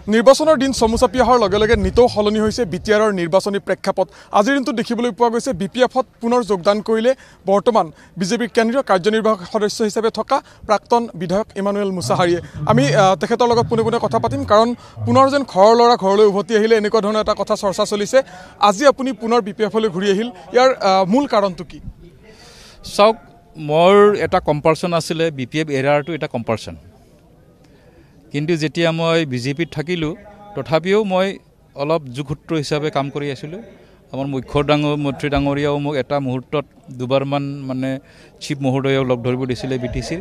নিৰ্বাচনৰ দিন চমুচাপি অহাৰ লগে লগে নিতৌ সলনি হৈছে বিটিআৰৰ নিৰ্বাচনী প্ৰেক্ষাপট। আজিৰ দিনটোত দেখিবলৈ পোৱা গৈছে BPFত পুনৰ যোগদান কৰিলে বৰ্তমান বিজেপিৰ কেন্দ্ৰীয় কাৰ্যনিৰ্বাহক সদস্য হিচাপে থকা প্ৰাক্তন বিধায়ক ইমানুৱেল মুছাহাৰীয়ে। আমি তেখেতৰ লগত পোনে পোনে কথা পাতিম, কাৰণ পুনৰ যেন ঘৰৰ ল'ৰা ঘৰলৈ উভতি আহিলে এনেকুৱা ধৰণৰ এটা কথা চৰ্চা চলিছে। আজি আপুনি পুনৰ BPFলৈ ঘূৰি আহিল, ইয়াৰ মূল কাৰণটো কি? চাওক, মোৰ এটা কম্পালচন আছিলে, BPF এৰাৰটো এটা কম্পালচন। কিন্তু যেতিয়া মই বিজেপিত থাকিলোঁ, তথাপিও মই অলপ যোগসূত্ৰ হিচাপে কাম কৰি আছিলোঁ। আমাৰ মন্ত্ৰী ডাঙৰীয়াও মোক এটা মুহূৰ্তত দুবাৰমান মানে চিফ মহোদয়ক লগ ধৰিব দিছিলে BTCৰ।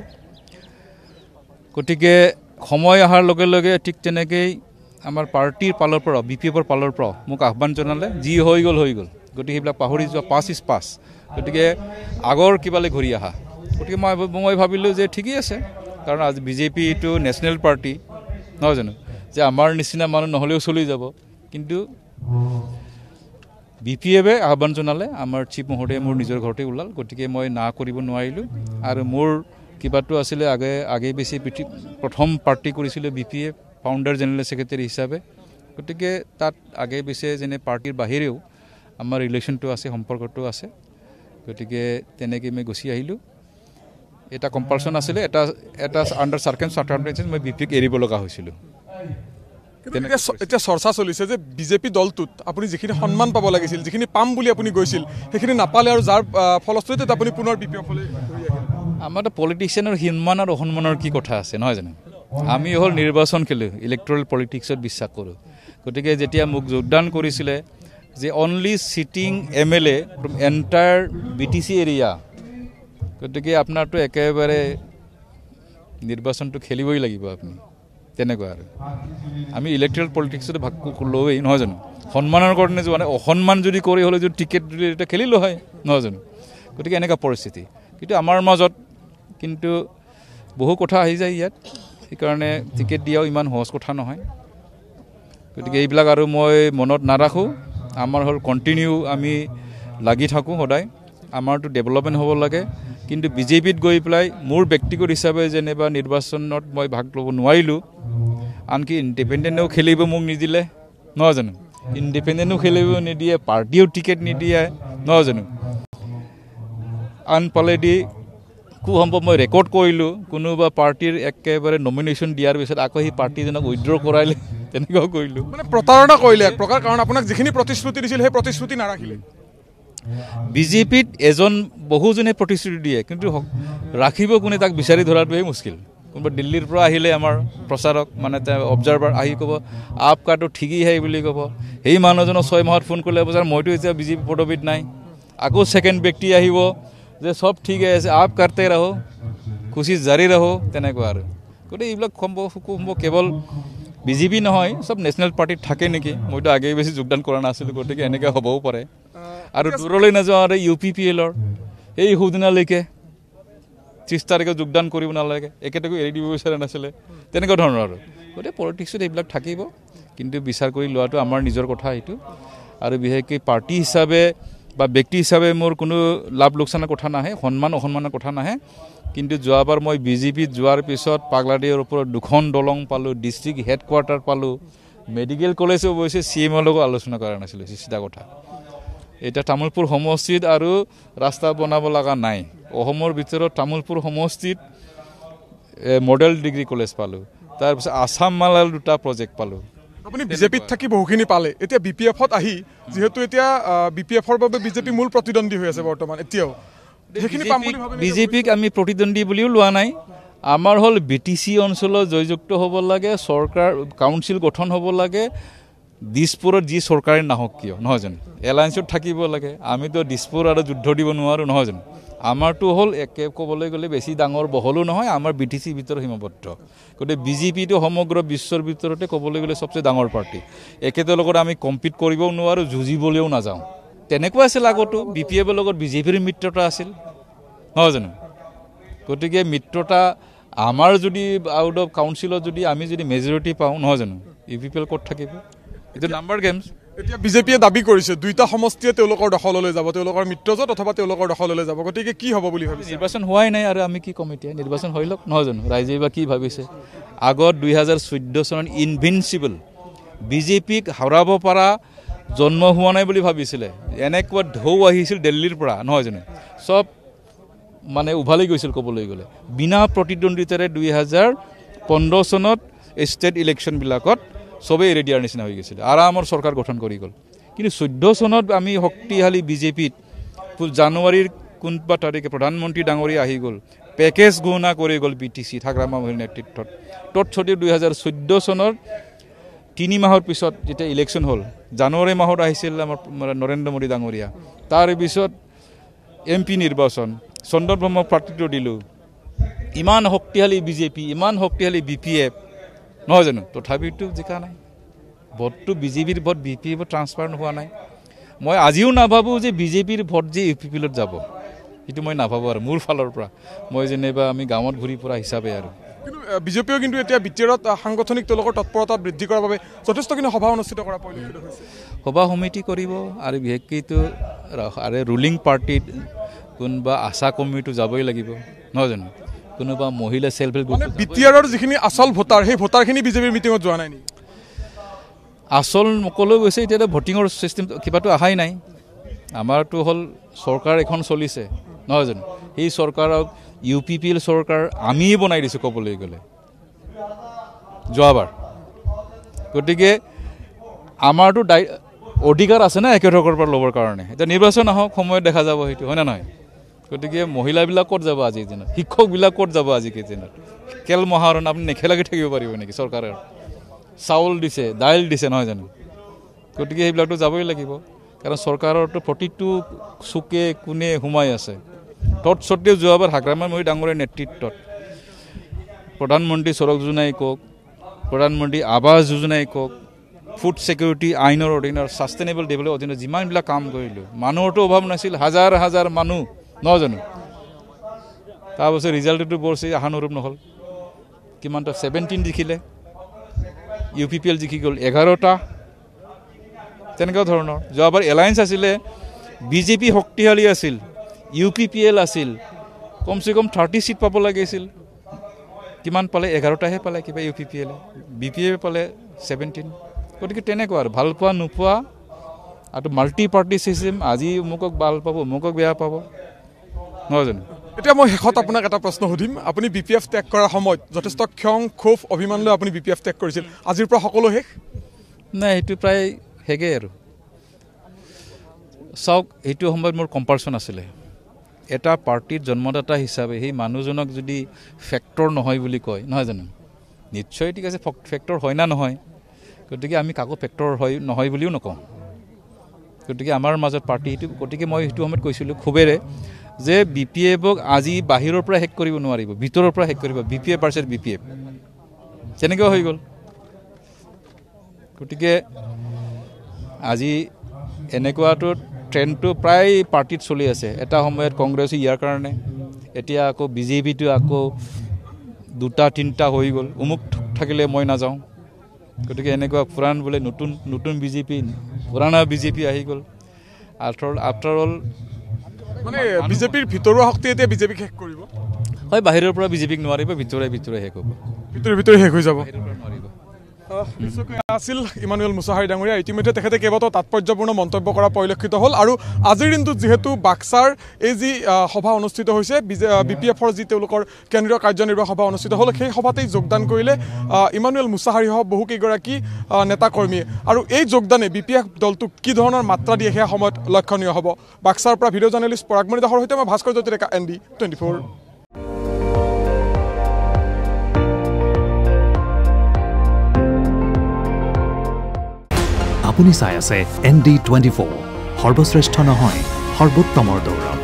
গতিকে সময় অহাৰ লগে লগে ঠিক তেনেকেই আমাৰ পাৰ্টিৰ পালৰ পৰা, BPFৰ পালৰ পৰা মোক আহ্বান জনালে, যি হৈ গ'ল হৈ গ'ল। গতিকে সেইবিলাক পাহৰি যোৱা, পাছ ইজ পাছ। গতিকে আগৰ কিবালৈ ঘূৰি আহা। গতিকে মই ভাবিলোঁ যে ঠিকেই আছে, কাৰণ আজি বিজেপি এইটো নেশ্যনেল পাৰ্টি নহয় জানো, যে আমাৰ নিচিনা মানুহ নহ'লেও চলি যাব। কিন্তু BPFে আহ্বান জনালে, আমাৰ চিফ মহোদয়ে মোৰ নিজৰ ঘৰতে ওলাল। গতিকে মই না কৰিব নোৱাৰিলোঁ। আৰু মোৰ কিবাটো আছিলে, আগে বেছি প্ৰথম পাৰ্টি কৰিছিলোঁ BPF, ফাউণ্ডাৰ জেনেৰেল ছেক্ৰেটাৰী হিচাপে। গতিকে তাত আগে বেছি যেনে পাৰ্টিৰ বাহিৰেও আমাৰ ৰিলেশ্যনটো আছে, সম্পৰ্কটো আছে। গতিকে তেনেকৈ মই গুচি আহিলোঁ। এটা কম্পালচন আছিলে, এটা আণ্ডাৰ চাৰ্কামষ্টেঞ্চেছ মই BPFক এৰিব লগা হৈছিলোঁ। এতিয়া চৰ্চা চলিছে যে বিজেপি দলটোত আপুনি যিখিনি সন্মান পাব লাগিছিল, যিখিনি পাম বুলি আপুনি গৈছিল, সেইখিনি নাপালে, আৰু যাৰ ফলশ্ৰুতিত আপুনি পুনৰ BPFলৈ ঘূৰি আহিল। আমাৰ পলিটিচিয়ানৰ সন্মান আৰু অসন্মানৰ কি কথা আছে নহয় জানো? আমি হ'ল নিৰ্বাচন খেলোঁ, ইলেক্ট্ৰেল পলিটিক্সত বিশ্বাস কৰোঁ। গতিকে যেতিয়া মোক যোগদান কৰিছিলে যে only sitting MLA from entire BTC area, গতিকে আপোনাৰতো একেবাৰে নিৰ্বাচনটো খেলিবই লাগিব আপুনি, তেনেকুৱা। আৰু আমি ইলেক্ট্ৰেল পলিটিক্সতে ভাগ লওঁৱেই নহয় জানো? সন্মানৰ কাৰণে যোৱা নাই, অসন্মান যদি কৰি হ'লে যদি টিকেট যদি এতিয়া খেলিলোঁ হয় নহয় জানো? গতিকে এনেকুৱা পৰিস্থিতি। কিন্তু আমাৰ মাজত কিন্তু বহু কথা আহি যায় ইয়াত, সেইকাৰণে টিকেট দিয়াও ইমান সহজ কথা নহয়। গতিকে এইবিলাক আৰু মই মনত নাৰাখোঁ। আমাৰ হ'ল কণ্টিনিউ আমি লাগি থাকোঁ সদায়, আমাৰতো ডেভেলপমেণ্ট হ'ব লাগে। কিন্তু বিজেপিত গৈ পেলাই মোৰ ব্যক্তিগত হিচাপে যেনিবা নিৰ্বাচনত মই ভাগ ল'ব নোৱাৰিলোঁ, আনকি ইণ্ডিপেণ্ডেণ্টেও খেলিব মোক নিদিলে নহয় জানো? ইণ্ডিপেণ্ডেণ্টো খেলিব নিদিয়ে, পাৰ্টিও টিকেট নিদিয়ে নহয় জানো? আনফালেদি খুব সম্ভৱ মই ৰেকৰ্ড কৰিলোঁ, কোনোবা পাৰ্টিৰ একেবাৰে নমিনেশ্যন দিয়াৰ পিছত আকৌ সেই পাৰ্টিজনক উইথড্ৰ কৰাইলে, তেনেকুৱাও কৰিলোঁ। মানে প্ৰতাৰণা কৰিলে এক প্ৰকাৰ, কাৰণ আপোনাক যিখিনি প্ৰতিশ্ৰুতি দিছিল সেই প্ৰতিশ্ৰুতি নাৰাখিলে। বিজেপিত বহুজনে প্ৰতিশ্ৰুতি দিয়ে, কিন্তু ৰাখিব কোনে তাক বিচাৰি ধৰাটোৱে মুস্কিল। কোনোবা দিল্লীৰ পৰা আহিলে আমাৰ প্ৰচাৰক, মানে অবজাৰ্ভাৰ আহি ক'ব আপ কাটো ঠিকেই হে বুলি ক'ব। সেই মানুহজনক 6 মাহত ফোন কৰিলে বজাৰ মইতো এতিয়া বিজেপি পদবীত নাই। আকৌ ছেকেণ্ড ব্যক্তি আহিব যে চব ঠিকে আছে, আপ কাটতে ৰাহো, খুচি জাৰি ৰাহো, তেনেকুৱা। আৰু গতিকে এইবিলাক সম্ভৱ কেৱল বিজেপি নহয়, চব নেশ্যনেল পাৰ্টিত থাকে নেকি? মইতো আগে বেছি যোগদান কৰা নাছিলোঁ, গতিকে এনেকৈ হ'বও পাৰে। আৰু দূৰলৈ নাযাওঁ, আৰু UPPLৰ এই সুদিনালৈকে 30 তাৰিখে যোগদান কৰিব নালাগে, একেটাকো এৰি দিব বিচৰা নাছিলে, তেনেকুৱা ধৰণৰ। আৰু গতিকে পলিটিক্সত এইবিলাক থাকিব, কিন্তু বিচাৰ কৰি লোৱাটো আমাৰ নিজৰ কথা এইটো। আৰু বিশেষকৈ পাৰ্টি হিচাপে বা ব্যক্তি হিচাপে মোৰ কোনো লাভ লোকচানৰ কথা নাহে, সন্মান অসন্মানৰ কথা নাহে। কিন্তু যোৱাবাৰ মই বিজেপিত যোৱাৰ পিছত পাগলাদিৰ ওপৰত 2খন দলং পালোঁ, ডিষ্ট্ৰিক্ট হেডকোৱাৰ্টাৰ পালোঁ, মেডিকেল কলেজো অৱশ্যে CMৰ লগত আলোচনা কৰা নাছিলোঁ, চিধা কথা। এতিয়া তামোলপুৰ সমষ্টিত আৰু ৰাস্তা বনাব লগা নাই। অসমৰ ভিতৰত তামোলপুৰ সমষ্টিত মডেল ডিগ্ৰী কলেজ পালোঁ, তাৰপিছত আছাম মালাল 2টা প্ৰজেক্ট পালোঁ। আপুনি বিজেপিত থাকি বহুখিনি পালে, এতিয়া BPFত আহি যিহেতু এতিয়া BPFৰ বাবে বিজেপি মূল প্ৰতিদ্বন্দ্বী হৈ আছে বৰ্তমান, এতিয়াও সেইখিনি পাম বুলি ভাবে? বিজেপিক আমি প্ৰতিদ্বন্দ্বী বুলিও লোৱা নাই। আমাৰ হ'ল BTC অঞ্চলত জয়যুক্ত হ'ব লাগে, চৰকাৰ কাউন্সিল গঠন হ'ব লাগে, দিছপুৰত যি চৰকাৰে নাহক কিয় নহয় জানো, এলায়েন্সত থাকিব লাগে। আমিতো দিছপুৰ আৰু যুদ্ধ দিব নোৱাৰোঁ নহয় জানো? আমাৰতো হ'ল একে ক'বলৈ গ'লে বেছি ডাঙৰ বহলো নহয়, আমাৰ BTC ভিতৰত সীমাবদ্ধ। গতিকে বিজেপিটো সমগ্ৰ বিশ্বৰ ভিতৰতে ক'বলৈ গ'লে চবচে ডাঙৰ পাৰ্টি। একেটাৰ লগত আমি কম্পিট কৰিবও নোৱাৰোঁ, যুঁজিবলৈও নাযাওঁ। তেনেকুৱা আছিল আগতো, BPFৰ লগত বিজেপিৰ মিত্ৰতা আছিল নহয় জানো? গতিকে মিত্ৰতা আমাৰ যদি আউট অফ কাউন্সিলত যদি আমি যদি মেজৰিটি পাওঁ নহয় জানো, UPPL ক'ত থাকিব? এইটো নাম্বাৰ গেমছ। এতিয়া বিজেপিয়ে দাবী কৰিছে 2টা সমষ্টিয়ে তেওঁলোকৰ দখললৈ যাব, তেওঁলোকৰ মিত্ৰজোঁট অথবা তেওঁলোকৰ দখললৈ যাব। গতিকে কি হ'ব বুলি ভাবিছে? নিৰ্বাচন হোৱাই নাই, আৰু আমি কি ক'ম এতিয়া? নিৰ্বাচন হৈ লওক নহয় জানো? ৰাইজে বা কি ভাবিছে? আগত 2014 চনত ইনভিনচিবল বিজেপিক হাৰাব পৰা জন্ম হোৱা নাই বুলি ভাবিছিলে এনেকুৱা ঢৌ আহিছিল দিল্লীৰ পৰা নহয় জানো সব মানে উভালি গৈছিল ক'বলৈ গ'লে বিনা প্ৰতিদ্বন্দ্বিতাৰে 2015 চনত ষ্টেট ইলেকশ্যনবিলাকত সবেই এৰি দিয়াৰ নিচিনা হৈ গৈছিল আৰামৰ চৰকাৰ গঠন কৰি গ'ল কিন্তু 14 চনত আমি শক্তিশালী বিজেপিত জানুৱাৰীৰ কোনবা তাৰিখে প্ৰধানমন্ত্ৰী ডাঙৰীয়া আহি গ'ল পেকেজ ঘোষণা কৰি গ'ল বিটিচি ঠাকৰামা মহিৰ নেতৃত্বত তৎসত্ত্বেও 2014 চনৰ 3 মাহৰ পিছত যেতিয়া ইলেকশ্যন হ'ল জানুৱাৰী মাহত আহিছিল আমাৰ নৰেন্দ্ৰ মোদী ডাঙৰীয়া তাৰ পিছত এমপি নিৰ্বাচন চন্দন ব্ৰহ্মক প্ৰাৰ্থিত্ব দিলোঁ ইমান শক্তিশালী বিজেপি ইমান শক্তিশালী BPF নহয় জানো তথাপিতো জিকা নাই ভোটটো বিজেপিৰ ভোট BPFত ট্ৰান্সফাৰ হোৱা নাই মই আজিও নাভাবোঁ যে বিজেপিৰ ভোট যে UPPত যাব সেইটো মই নাভাবোঁ আৰু মোৰ ফালৰ পৰা মই যেনিবা আমি গাঁৱত ঘূৰি পৰা হিচাপে আৰু কিন্তু বিজেপিও কিন্তু এতিয়া BTRত সাংগঠনিক তেওঁলোকৰ তৎপৰতা বৃদ্ধি কৰাৰ বাবে যথেষ্টখিনি সভা অনুষ্ঠিত কৰা পৰিলক্ষিত হৈছে সভা সমিতি কৰিব আৰু বিশেষকৈতো আৰু ৰুলিং পাৰ্টিত কোনোবা আশা কমিটিটো যাবই লাগিব নহয় জানো কোনোবা মহিলা সেলফ হেল্প মানে BTRৰ যিখিনি আচল ভোটাৰ সেই ভোটাৰখিনি বিজেপিৰ মিটিঙত যোৱা নাই নেকি আসল নকলৈ গৈছে এতিয়া ভোটিঙৰ সিস্টেম কিবাটো আহাই নাই আমাৰটো হ'ল চৰকাৰ এখন চলিছে নহয় জানো এই চৰকাৰক UPPL চৰকাৰ আমিয়ে বনাই দিছোঁ ক'বলৈ গ'লে যোৱাবাৰ গতিকে আমাৰটো অধিকাৰ আছে না একেধৰণৰ পৰা ল'বৰ কাৰণে এতিয়া নিৰ্বাচন আহক সময়ত দেখা যাব সেইটো হয় না নহয় গতিকে মহিলাবিলাক ক'ত যাব আজিৰ দিনত শিক্ষকবিলাক ক'ত যাব আজিৰ দিনত খেল মহাৰণ আপুনি নেখেলাকৈ থাকিব পাৰিব নেকি চৰকাৰে চাউল দিছে দাইল দিছে নহয় জানো গতিকে সেইবিলাকতো যাবই লাগিব কাৰণ চৰকাৰৰতো প্ৰতিটো চুকে কোণে সোমাই আছে তৎসত্ত্বেও যোৱাবাৰ ঠাকৰামা মহিৰ ডাঙৰীয়াৰ নেতৃত্বত প্ৰধানমন্ত্ৰী সড়ক যোজনাই কওক প্ৰধানমন্ত্ৰী আৱাস যোজনাই কওক ফুড সিকিউৰিটি আইনৰ অধীনৰ সাস্টেইনেবল ডেভেলপমেণ্ট অধীনৰ যিমানবিলাক কাম কৰিলোঁ মানুহৰতো অভাৱ নাছিল হাজাৰ হাজাৰ মানুহ নহয় জানো তাৰপাছত ৰিজাল্টটো বৰ আশানুৰূপ নহ'ল কিমানটা 17 জিকিলে UPPL জিকি গ'ল 11টা তেনেকুৱা ধৰণৰ যোৱাবাৰ এলায়েন্স আছিলে বিজেপি শক্তিশালী আছিল UPPL আছিল কমসে কম 30 সিট পাব লাগিছিল কিমান পালে 11টাহে পালে কিবা UPPL BPF পালে 17 গতিকে তেনেকুৱা আৰু ভাল পোৱা নোপোৱা আৰু মাল্টি পাৰ্টি সিস্টেম আজি অমুকক ভাল পাব অমুকক বেয়া পাব নহয় জানো এতিয়া মই শেষত আপোনাক এটা প্ৰশ্ন সুধিম আপুনি BPF ত্যাগ কৰাৰ সময়ত যথেষ্ট ক্ষং ক্ষোভ অভিমান লৈ আপুনি BPF ত্যাগ কৰিছিল আজিৰ পৰা সকলো শেষ নাই এইটো প্ৰায় হেগে আৰু চাওক এইটো সময়ত মোৰ কম্পালচন আছিলে এটা পাৰ্টিৰ জন্মদাতা হিচাপে সেই মানুহজনক যদি ফেক্টৰ নহয় বুলি কয় নহয় জানো নিশ্চয় ঠিক আছে ফেক্টৰ হয় না নহয় গতিকে আমি কাকো ফেক্টৰ হয় নহয় বুলিও নকওঁ গতিকে আমাৰ মাজত পাৰ্টি সেইটো গতিকে মই সেইটো সময়ত কৈছিলোঁ খুবেৰে যে BPFক আজি বাহিৰৰ পৰা হেক কৰিব নোৱাৰিব ভিতৰৰ পৰা হেক কৰিব BPF ভাৰ্চেছ BPF তেনেকুৱা হৈ গ'ল গতিকে আজি এনেকুৱাটো ট্ৰেণ্ডটো প্ৰায় পাৰ্টিত চলি আছে এটা সময়ত কংগ্ৰেছ ইয়াৰ কাৰণে এতিয়া আকৌ বিজেপিটো আকৌ 2-3টা হৈ গ'ল অমুক থাকিলে মই নাযাওঁ গতিকে এনেকুৱা পুৰাণ বোলে নতুন বিজেপি পুৰাণা বিজেপি আহি গ'ল আফটাৰ অল মানে বিজেপিৰ ভিতৰুৱা শক্তি এতিয়া বিজেপিক শেষ কৰিব হয় বাহিৰৰ পৰা বিজেপিক নোৱাৰিব ভিতৰে শেষ হ'ব ভিতৰে শেষ হৈ যাব আছিল ইমানুৱেল মুছাহাৰী ডাঙৰীয়া ইতিমধ্যে তেখেতে কেইবাটাও তাৎপৰ্যপূৰ্ণ মন্তব্য কৰা পৰিলক্ষিত হ'ল আৰু আজিৰ দিনটোত যিহেতু বাক্সাৰ এই যি সভা অনুষ্ঠিত হৈছে BPFৰ যি তেওঁলোকৰ কেন্দ্ৰীয় কাৰ্যনিৰ্বাহক সভা অনুষ্ঠিত হ'ল সেই সভাতেই যোগদান কৰিলে ইমানুৱেল মুছাহাৰীসহ বহুকেইগৰাকী নেতা কৰ্মীয়ে আৰু এই যোগদানে BPF দলটোক কি ধৰণৰ মাত্ৰা দিয়ে সেয়া সময়ত লক্ষণীয় হ'ব বাক্সাৰ পৰা ভিডিঅ' জাৰ্নেলিষ্ট পৰাগমণি দাসৰ সৈতে মই ভাস্কৰ জ্যোতি ডেকা ND24 আপুনি চাই আছে ND24 সৰ্বশ্ৰেষ্ঠ নহয় সৰ্বোত্তমৰ দৌৰ